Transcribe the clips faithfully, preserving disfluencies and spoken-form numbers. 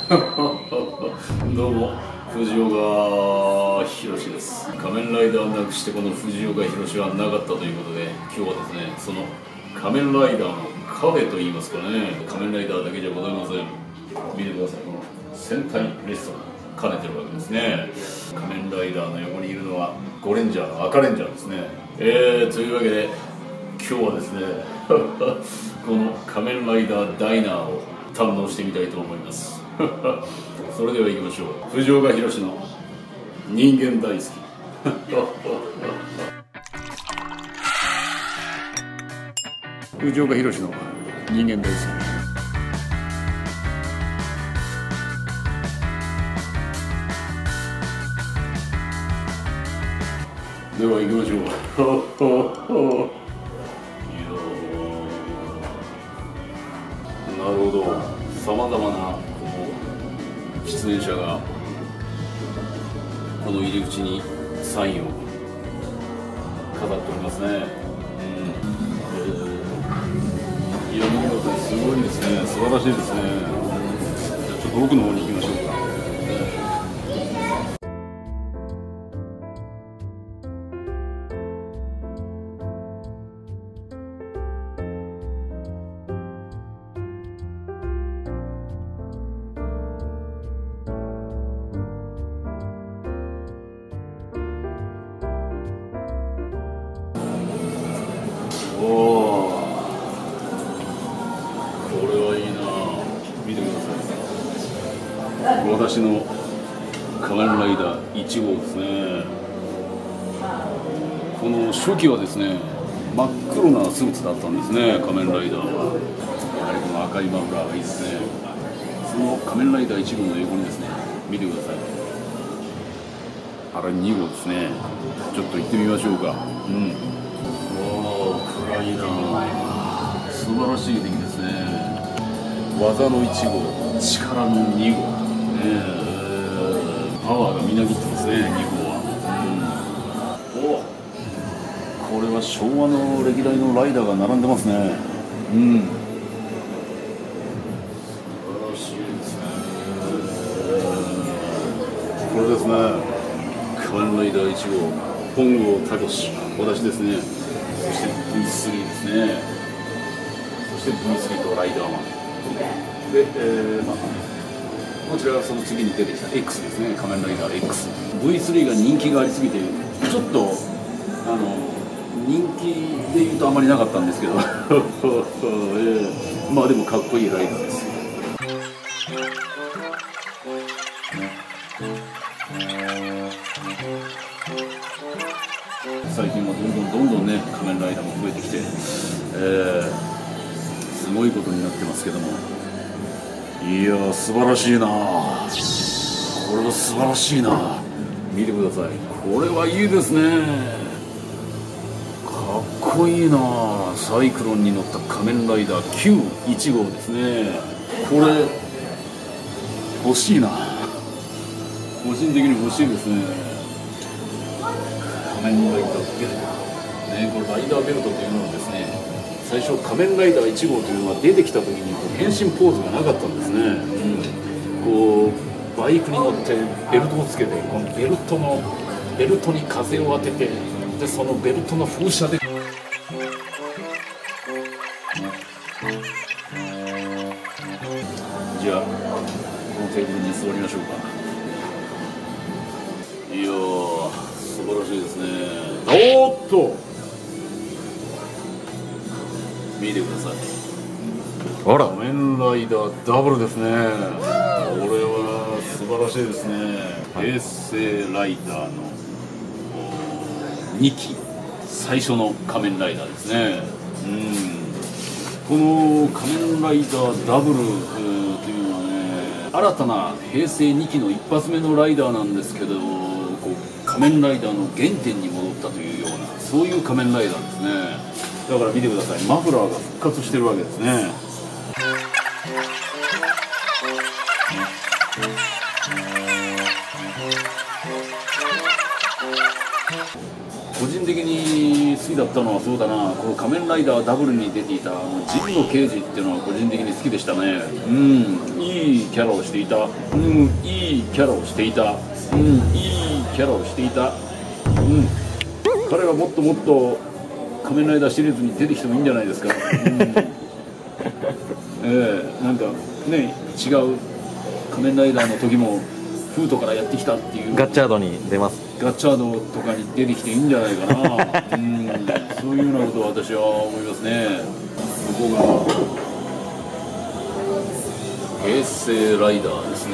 どうも藤岡弘です。仮面ライダーなくしてこの藤岡弘はなかったということで、今日はですね、その仮面ライダーのカフェといいますかね、仮面ライダーだけじゃございません。見てください、この戦隊レストラン兼ねてるわけですね。仮面ライダーの横にいるのはゴレンジャーの赤レンジャーですね。えー、というわけで今日はですねこの仮面ライダーダイナーを堪能してみたいと思いますそれでは行きましょう。藤岡弘の人間大好き藤岡弘の人間大好き。では行きましょうなるほど、さまざまな出演者がこの入り口にサインを飾っておりますね。うん、えー、いや、見事にすごいですね。素晴らしいですね。じゃあちょっと奥の方に行きましょうか。おお、これはいいな。見てください。私の仮面ライダーいち号ですね。この初期はですね、真っ黒なスーツだったんですね、仮面ライダーは。やはりこの赤いマフラーがいいですね。その仮面ライダーいち号の横にですね、見てください。あれに号ですね。ちょっと行ってみましょうか。うん。暗いな、素晴らしい出来ですね。技のいち号、力のに号、ね、パワーがみなぎってますね、に号は。うん、お、これは昭和の歴代のライダーが並んでますね。うん、素晴らしいですね。これですね、仮面ライダーいち号、本郷武史、私ですね。そして ブイスリー ですね。そして ブイスリー とライダーマンで、えーまあ、こちらがその次に出てきた X ですね、仮面ライダー X。 ブイスリー が人気がありすぎてちょっとあの人気でいうとあまりなかったんですけど、えー、まあでもかっこいいライダーです。最近はどんどんどんどんね、仮面ライダーも増えてきて、えー、すごいことになってますけども、いやー、素晴らしいな。これは素晴らしいな。見てください、これはいいですね。かっこいいな。サイクロンに乗った仮面ライダーきゅういち号ですね。これ欲しいな。個人的に欲しいですね。仮面ライダーベルト、ね、これライダーベルトというのはですね、最初仮面ライダーいち号というのは出てきた時にこう変身ポーズがなかったんですね。うん、こうバイクに乗ってベルトをつけて、このベルトのベルトに風を当てて、でそのベルトの風車でじゃあこのテーブルに座りましょうか。いやー、素晴らしいですね。おーっと、見てください。あら、仮面ライダーダブルですね。これは素晴らしいですね。平成ライダーのにき、最初の仮面ライダーですね。うん、この仮面ライダーダブル、えー、というのはね、新たな平成にきの一発目のライダーなんですけど、こう仮面ライダーの原点に戻ったというような、そういう仮面ライダーですね。だから見てください、マフラーが復活してるわけですね。個人的に好きだったのはそうだな、この仮面ライダーダブルに出ていた神野刑事っていうのは個人的に好きでしたね。うん、いいキャラをしていた。うん、いいキャラをしていた。うん、いいキャラをしていた。うん、彼はもっともっと仮面ライダーシリーズに出てきてもいいんじゃないですか。うん、えー、なんかね、違う仮面ライダーの時もフートからやってきたっていうガッチャードに出ます。 ガッチャードとかに出てきていいんじゃないかな。うん、そういうようなことを私は思いますね。ここが平成ライダーですね。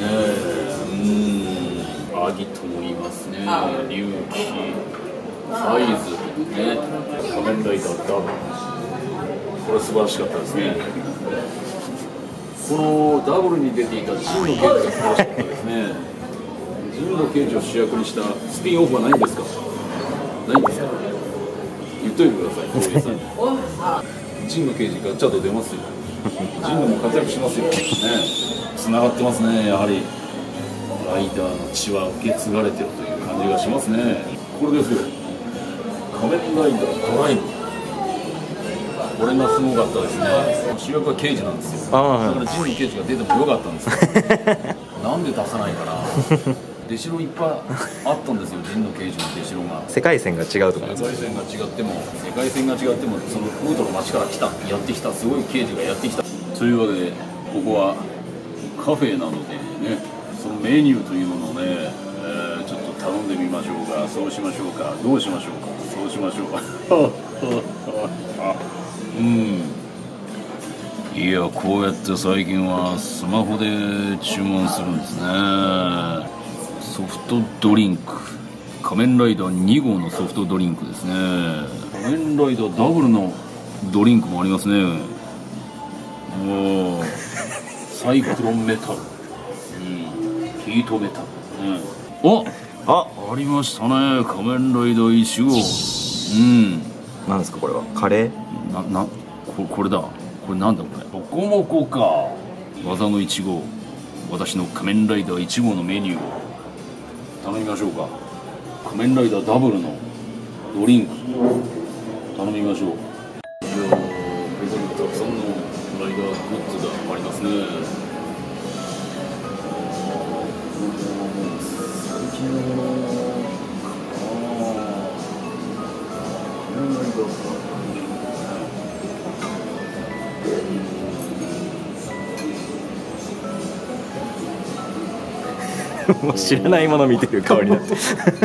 うん、アギトもいますね。龍騎、サイズね、仮面ライダーダブル、これ素晴らしかったですね。このダブルに出ていた神野刑事が素晴らしかったですね。神野刑事を主役にしたスピンオフはないんですか？ないんですか？言っといてください、小池さんに。神野刑事ガッチャード出ますよ。神野も活躍しますよ。ね、つながってますね。やはりライダーの血は受け継がれてるという感じがしますね。これですよ、仮面ライダードライブ。これがすごかったですね。主役は刑事なんですよ。だから神野刑事が出てもよかったんですよ。なんで出さないかな。出城いっぱいあったんですよ、神野刑事の出城が。 世界線が違うとか、 世界線が違っても世界線が違ってもそのフードの町から来たやってきたすごい刑事がやってきたというわけで、ここはカフェなのでね、そのメニューというものをね、えー、ちょっと頼んでみましょうか。そうしましょうか。どうしましょうか。そうしましょうか。うん、いや、こうやって最近はスマホで注文するんですね。ソフトドリンク、仮面ライダーに号のソフトドリンクですね。仮面ライダーダブルのドリンクもありますね。おサイクロンメタル、うん、ヒートメタル、うん、ああありましたね、仮面ライダーいち号。うん、 なんですかこれは。カレーな、な、これ、これだ。これなんだこれ。ロコモコか。技のいち号。私の仮面ライダーいち号のメニューを頼みましょうか。仮面ライダーダブルのドリンク頼みましょう。いやー、ここにたくさんのライダーグッズがありますね。最近のもの、ああ、仮面ライダーか。 もう知らないもの見てる顔になって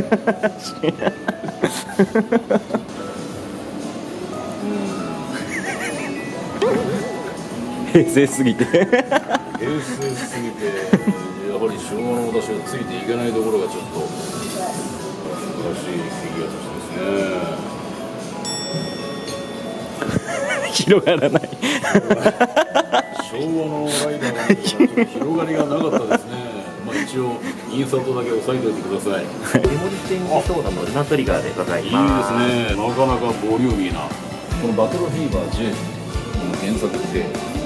平成すぎて平成すぎてやはり昭和の私はついていけないところがちょっと素晴らしいフィギュアとしてですね。 広がらない昭和のライダーが広がりがなかったですね。まあ一応インサートだけ押さえておいてください。 メモリチェンジソーダのルナトリガーでございます。 いいですね。なかなかボリューミーなこのバトルフィーバーじゅうの原作って